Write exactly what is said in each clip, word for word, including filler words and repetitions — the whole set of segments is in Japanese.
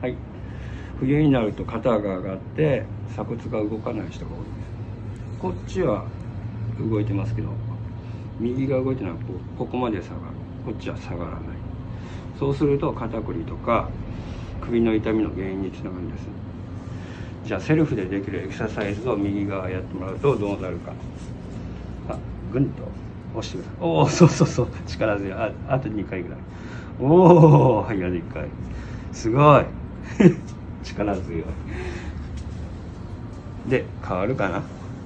はい。冬になると肩が上がって鎖骨が動かない人が多いです。こっちは動いてますけど、右が動いてないとここまで下がる。こっちは下がらない。そうすると肩こりとか首の痛みの原因につながるんです。じゃあセルフでできるエクササイズを右側やってもらうとどうなるか。あ、ぐんと押してください。おお、そうそうそう、力強い。あ、あとにかいぐらい。おお、はい、あといっかい。すごい力強い。で変わるかな。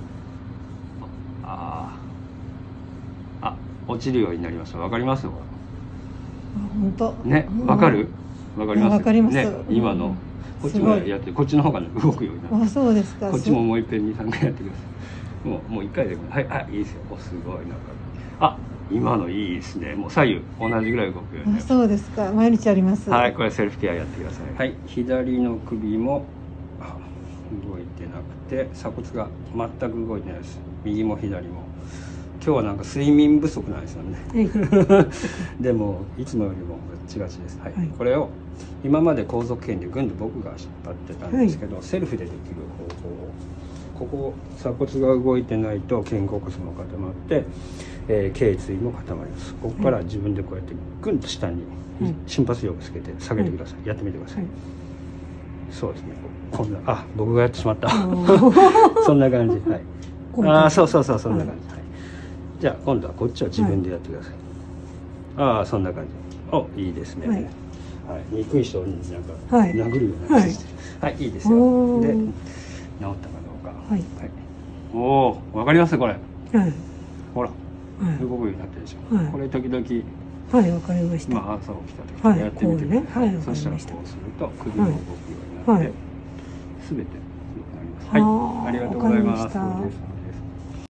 ああ、落ちるようになりました。わかります？ あ、本当。 ね、わかる？わかります？ わかります。 ね、今のこっちもやって、こっちの方が動くようになる。 あ、そうですか。 こっちももう一遍に、さんかいやってください。もうもういっかいで、はい、あ、いいですよ。お、すごいなんか。あ、今のいいですね。もう左右同じぐらい動くようになる。 あ、そうですか。毎日あります。 はい、これセルフケアやってください。はい、左の首も動いてなくて、鎖骨が全く動いてないです。右も左も。今日はなんか睡眠不足なんですよね。はい、でもいつもよりもガチガチです。はい、はい、これを今まで後続腱でぐんと僕が引っ張ってたんですけど、はい、セルフでできる方法を、ここ鎖骨が動いてないと肩甲骨も固まって、えー、頸椎も固まります。ここから自分でこうやってぐんと下に心拍量をつけて下げてください。はい、やってみてください。はい、そうですね。こんな、あ、僕がやってしまった。そんな感じ。はい。ああ、そうそうそう、そんな感じ。はい、じゃあ今度はこっちは自分でやってください。はい、ああ、そんな感じ。お、いいですね。はい。はい、憎い人になんか殴るような感じで。はい、はい、いいですよ。で、治ったかどうか。はい。はい、おお、わかりますこれ。はい。ほら、動くようになってるでしょ。はい、これ時々。 はい、わかりました。 まあ、朝起きた時とかやってみてください。はい、そしたらこうすると首も動くようになって、すべて良くなります。はい、ありがとうございます。